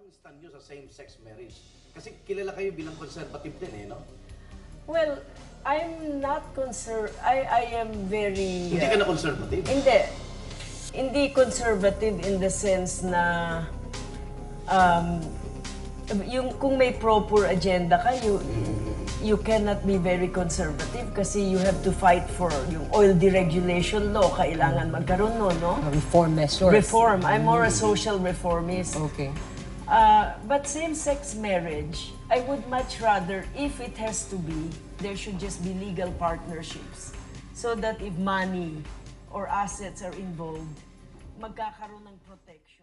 Anong stand nyo sa same-sex marriage? Kasi kilala kayo bilang conservative din no? Well, I'm not concerned. I am very... Hindi ka na conservative? Hindi. Hindi conservative in the sense na yung kung may proper agenda ka, you cannot be very conservative kasi you have to fight for yung oil deregulation law. Kailangan magkaroon no? Reform measures. Reform. I'm more a social reformist. Okay. But same-sex marriage, I would much rather, if it has to be, there should just be legal partnerships. So that if money or assets are involved, magkakaroon ng protection.